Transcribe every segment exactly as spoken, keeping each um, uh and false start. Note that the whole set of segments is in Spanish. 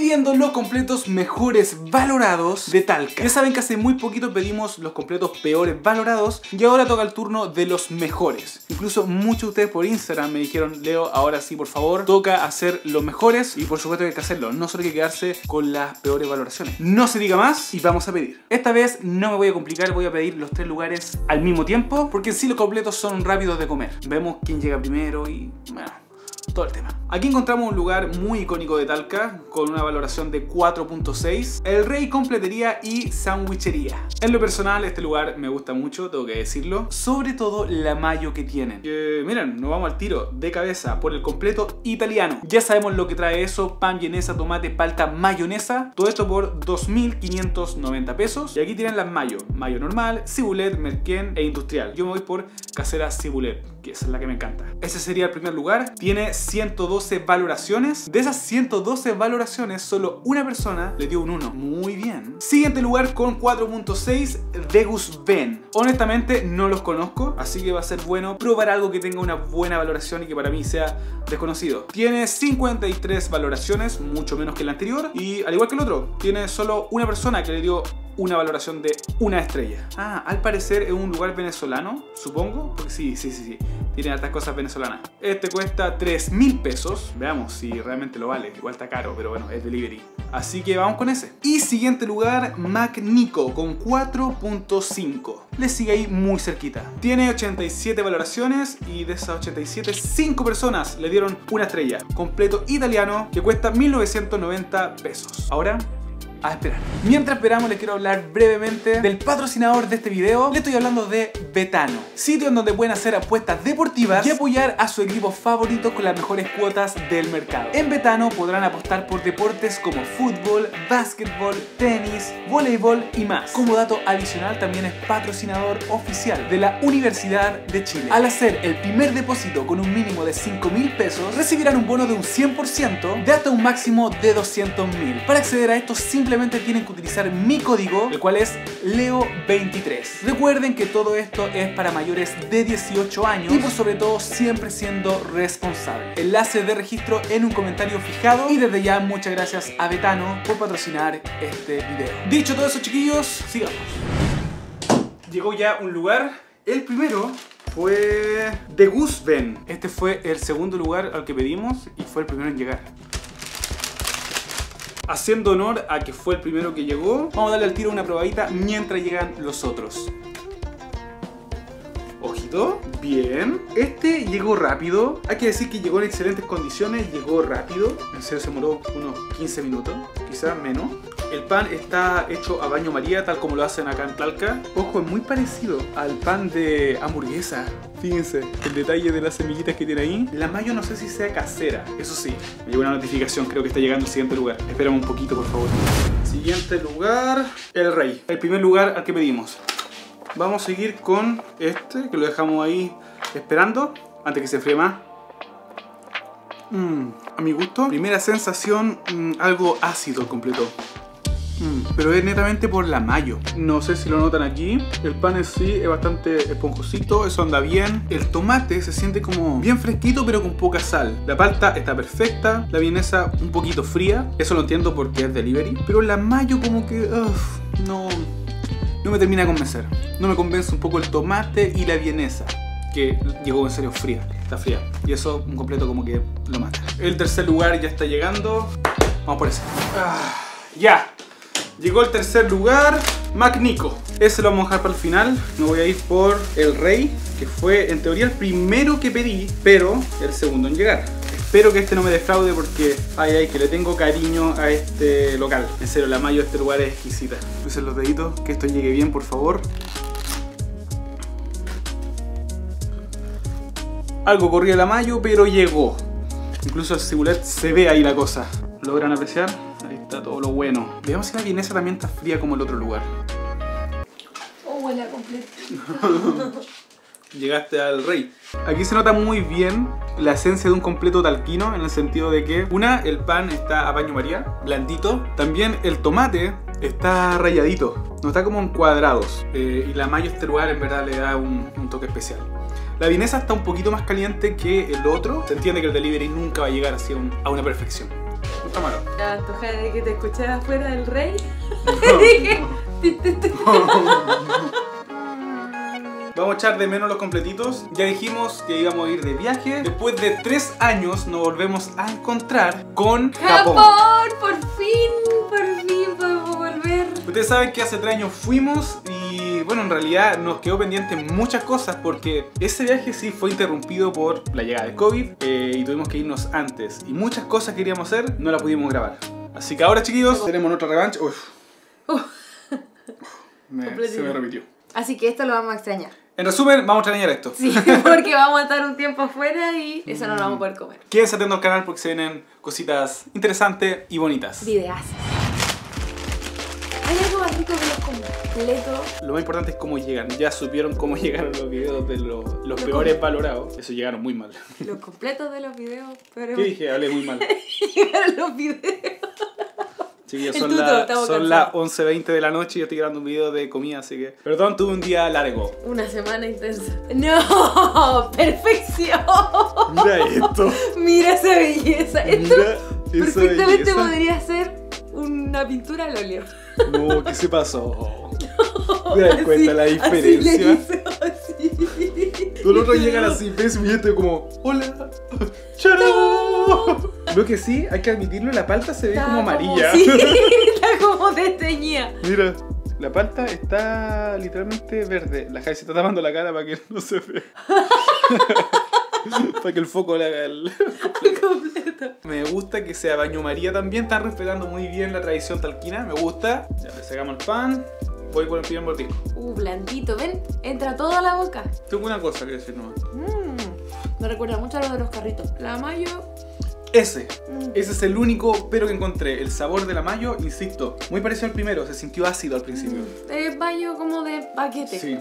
pidiendo los completos mejores valorados de Talca. Ya saben que hace muy poquito pedimos los completos peores valorados y ahora toca el turno de los mejores. Incluso muchos de ustedes por Instagram me dijeron: Leo, ahora sí, por favor, toca hacer los mejores, y por supuesto que hay que hacerlo, no solo hay que quedarse con las peores valoraciones. No se diga más y vamos a pedir. Esta vez no me voy a complicar, voy a pedir los tres lugares al mismo tiempo, porque en sí los completos son rápidos de comer. Vemos quién llega primero y bueno, todo el tema. Aquí encontramos un lugar muy icónico de Talca con una valoración de cuatro punto seis, El Rey Completería y Sandwichería. En lo personal este lugar me gusta mucho, tengo que decirlo, sobre todo la mayo que tienen. Que, miren, nos vamos al tiro de cabeza por el completo italiano. Ya sabemos lo que trae eso: pan, vienesa, tomate, palta, mayonesa. Todo esto por dos mil quinientos noventa pesos. Y aquí tienen las mayo: mayo normal, cibulet, merquén e industrial. Yo me voy por casera cibulet, que esa es la que me encanta. Ese sería el primer lugar. Tiene ciento doce valoraciones. De esas ciento doce valoraciones, solo una persona le dio un uno. Muy bien. Siguiente lugar con cuatro punto seis, Degus Ben. Honestamente no los conozco, así que va a ser bueno probar algo que tenga una buena valoración y que para mí sea desconocido. Tiene cincuenta y tres valoraciones, mucho menos que el anterior, y al igual que el otro, tiene solo una persona que le dio una valoración de una estrella. Ah, al parecer es un lugar venezolano, supongo, porque sí, sí, sí, sí, tiene hartas cosas venezolanas. Este cuesta tres mil pesos, veamos si realmente lo vale, igual está caro, pero bueno, es delivery. Así que vamos con ese. Y siguiente lugar, Magnico con cuatro punto cinco. Le sigue ahí muy cerquita. Tiene ochenta y siete valoraciones y de esas ochenta y siete, cinco personas le dieron una estrella. Completo italiano que cuesta mil novecientos noventa pesos. Ahora, a esperar. Mientras esperamos, les quiero hablar brevemente del patrocinador de este video. Le estoy hablando de Betano, sitio en donde pueden hacer apuestas deportivas y apoyar a su equipo favorito con las mejores cuotas del mercado. En Betano podrán apostar por deportes como fútbol, básquetbol, tenis, voleibol y más. Como dato adicional, también es patrocinador oficial de la Universidad de Chile. Al hacer el primer depósito con un mínimo de cinco mil pesos, recibirán un bono de un cien por ciento de hasta un máximo de doscientos mil. Para acceder a esto, simplemente tienen que utilizar mi código, el cual es Leo veintitrés. Recuerden que todo esto es para mayores de dieciocho años y por sobre todo siempre siendo responsable. Enlace de registro en un comentario fijado, y desde ya muchas gracias a Betano por patrocinar este video. Dicho todo eso, chiquillos, sigamos. Llegó ya un lugar. El primero fue Degus Ben. Este fue el segundo lugar al que pedimos y fue el primero en llegar. Haciendo honor a que fue el primero que llegó, vamos a darle al tiro una probadita mientras llegan los otros. Ojito, bien. Este llegó rápido. Hay que decir que llegó en excelentes condiciones, llegó rápido. En serio se demoró unos quince minutos, quizás menos. El pan está hecho a baño María, tal como lo hacen acá en Talca. Ojo, es muy parecido al pan de hamburguesa. Fíjense, el detalle de las semillitas que tiene ahí. La mayo no sé si sea casera, eso sí. Me llegó una notificación, creo que está llegando al siguiente lugar. Espérame un poquito, por favor. Siguiente lugar, El Rey. El primer lugar al que pedimos. Vamos a seguir con este, que lo dejamos ahí esperando, antes que se enfríe más. Mm, a mi gusto, primera sensación, mm, algo ácido el completo. Mm, pero es netamente por la mayo. No sé si lo notan aquí. El pan en sí es bastante esponjosito, eso anda bien. El tomate se siente como bien fresquito pero con poca sal. La palta está perfecta. La vienesa un poquito fría, eso lo entiendo porque es delivery. Pero la mayo como que uf, no, no me termina de convencer. No me convence un poco el tomate y la vienesa, que llegó en serio fría. Está fría y eso un completo como que lo mata. El tercer lugar ya está llegando. Vamos por ese. Ah, ya. Llegó el tercer lugar, Magnico. Ese lo vamos a dejar para el final. Me voy a ir por El Rey, que fue en teoría el primero que pedí, pero el segundo en llegar. Espero que este no me defraude porque, ay, ay, que le tengo cariño a este local. En serio, la mayo de este lugar es exquisita. Crucen los deditos, que esto llegue bien, por favor. Algo corría la mayo, pero llegó. Incluso el cibulet se ve ahí la cosa. ¿Logran apreciar? Ahí está todo lo bueno. Veamos si la vienesa también está fría como el otro lugar. Oh, huele a completo. Llegaste al Rey. Aquí se nota muy bien la esencia de un completo talquino, en el sentido de que, una, el pan está a baño María, blandito. También el tomate está rayadito, no está como en cuadrados. Eh, y la mayo a este lugar en verdad le da un, un toque especial. La vienesa está un poquito más caliente que el otro. Se entiende que el delivery nunca va a llegar así a, un, a una perfección. No está malo. La estaba antojada de que te escuchara afuera del rey. Dije, Vamos a echar de menos los completitos. Ya dijimos que íbamos a ir de viaje. Después de tres años nos volvemos a encontrar con Japón. Japón, por fin, por fin podemos volver. Ustedes saben que hace tres años fuimos y bueno, en realidad nos quedó pendiente muchas cosas porque ese viaje sí fue interrumpido por la llegada de COVID eh, y tuvimos que irnos antes. Y muchas cosas que queríamos hacer no las pudimos grabar. Así que ahora, chiquillos, tenemos otra revancha. Uf. Uh. Me, se me repitió. Así que esto lo vamos a extrañar. En resumen, vamos a extrañar esto. Sí, porque vamos a estar un tiempo afuera y eso no lo vamos a poder comer. Quédense atentos al canal porque se vienen cositas interesantes y bonitas. Videazos. ¿Hay algo más rico que los completos? Lo más importante es cómo llegan. Ya supieron cómo llegaron los videos de los, los peores com valorados. Eso llegaron muy mal. Los completos de los videos. Pero... ¿Qué dije? Hablé muy mal. Llegaron los videos. Chiquillos, son las la once veinte de la noche y yo estoy grabando un video de comida, así que... Perdón, tuve un día largo. Una semana intensa. ¡No! ¡Perfección! Mira esto. Mira esa belleza. Esto Mira perfectamente esa podría ser una pintura al óleo. No, ¿qué se pasó? ¿Te das cuenta la diferencia? Así Todos los otros llegan así, ves mi gente como ¡hola! ¡Charo! Lo que sí, hay que admitirlo, la palta se ve está como amarilla. Como, sí, está como desteñida. Mira, la palta está literalmente verde. La Javi se está tapando la cara para que no se vea. Para que el foco le haga el completo. Me gusta que sea baño María también. Están respetando muy bien la tradición talquina. Me gusta. Ya le sacamos el pan. Voy por el primer mordisco. Uh, blandito. Ven, entra todo a la boca. Tengo una cosa que decir nomás. Mm, me recuerda mucho a lo de los carritos. La mayo. Ese. Mm. Ese es el único pero que encontré. El sabor de la mayo, insisto, muy parecido al primero. Se sintió ácido al principio. Mm, es mayo como de paquete. Sí.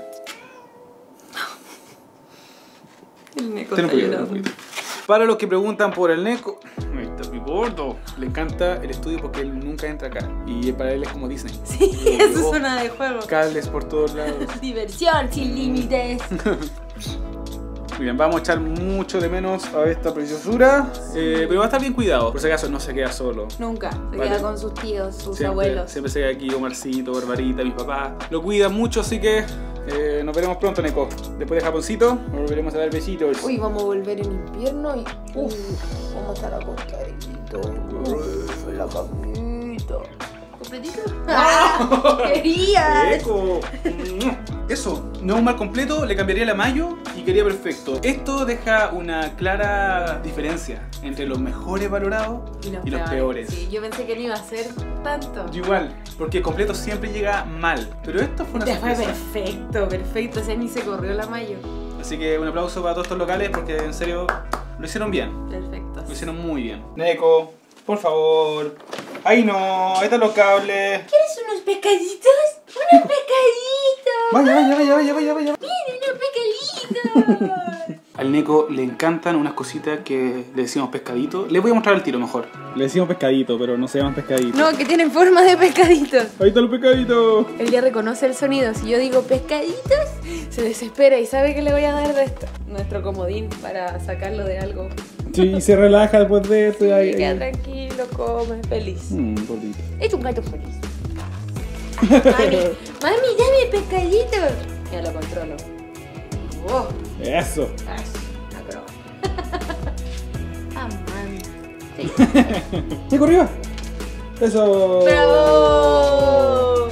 El Neko Ten un está poquito, ten un llorando. poquito. Para los que preguntan por el Neko, ahí está mi gordo. Le encanta el estudio porque él nunca entra acá. Y para él es como Disney. Sí, eso es una de juego. Cables por todos lados. Diversión sin límites. Miren, vamos a echar mucho de menos a esta preciosura. Eh, pero va a estar bien cuidado. Por si acaso no se queda solo. Nunca. Se Vale. queda con sus tíos, sus Siempre, abuelos. siempre se queda aquí Omarcito, Barbarita, mis papás. Lo cuidan mucho, así que eh, nos veremos pronto, Neko. Después de Japoncito, nos volveremos a dar besitos. Uy, vamos a volver en invierno y... Uf, vamos a estar acostaditos. Uf, la camita. ¿Completito? ¡Ah! ¡Querías! Eco. Eso, no es un mal completo, le cambiaría la mayo y quedaría perfecto. Esto deja una clara diferencia entre los mejores valorados Y los, y los peores. peores. Sí, yo pensé que no iba a ser tanto. Yo igual, porque el completo siempre llega mal. Pero esto fue una Ya fue sorpresa. perfecto, perfecto. O sea, ni se corrió la mayo. Así que un aplauso para todos estos locales porque en serio lo hicieron bien. Perfecto. Lo hicieron muy bien. Neko, por favor. Ay no, ahí están los cables. ¿Quieres unos pescaditos? ¡Unos pescaditos! Vaya, vaya, vaya, vaya, vaya, vaya. ¡Miren, unos pescaditos! Al Neko le encantan unas cositas que le decimos pescadito. Les voy a mostrar el tiro mejor. Le decimos pescadito, pero no se llaman pescadito. No, que tienen forma de pescaditos. Ahí están los pescaditos. Él ya reconoce el sonido. Si yo digo pescaditos, se desespera y sabe que le voy a dar de esto. Nuestro comodín para sacarlo de algo. Sí, y se relaja después de esto. Sí, ahí, queda ahí. tranquilo, come, feliz. Mm, gordito. Es un gato feliz. Mami, mami, dame pescaditos. Ya lo controlo. Oh, Eso. ah, ah, man. Sí. ¡Neko arriba! Eso. ¡Bravo!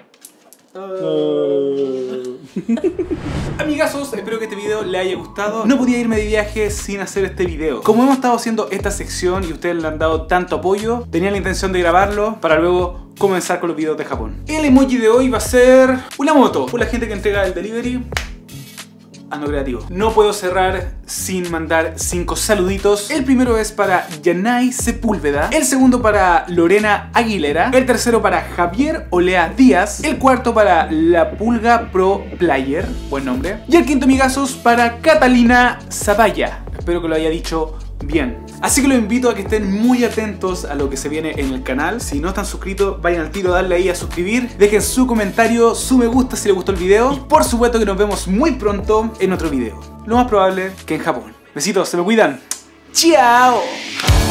Oh. Amigazos, espero que este video les haya gustado. No podía irme de viaje sin hacer este video. Como hemos estado haciendo esta sección y ustedes le han dado tanto apoyo, tenía la intención de grabarlo para luego comenzar con los videos de Japón. El emoji de hoy va a ser una moto. Por la gente que entrega el delivery. Ando creativo. No puedo cerrar sin mandar cinco saluditos. El primero es para Yanay Sepúlveda. El segundo para Lorena Aguilera. El tercero para Javier Olea Díaz. El cuarto para La Pulga Pro Player. Buen nombre. Y el quinto, amigazos, para Catalina Zavalla. Espero que lo haya dicho bien. Así que los invito a que estén muy atentos a lo que se viene en el canal. Si no están suscritos, vayan al tiro, darle ahí a suscribir. Dejen su comentario, su me gusta si les gustó el video. Y por supuesto que nos vemos muy pronto en otro video. Lo más probable que en Japón. Besitos, se me cuidan. ¡Chao!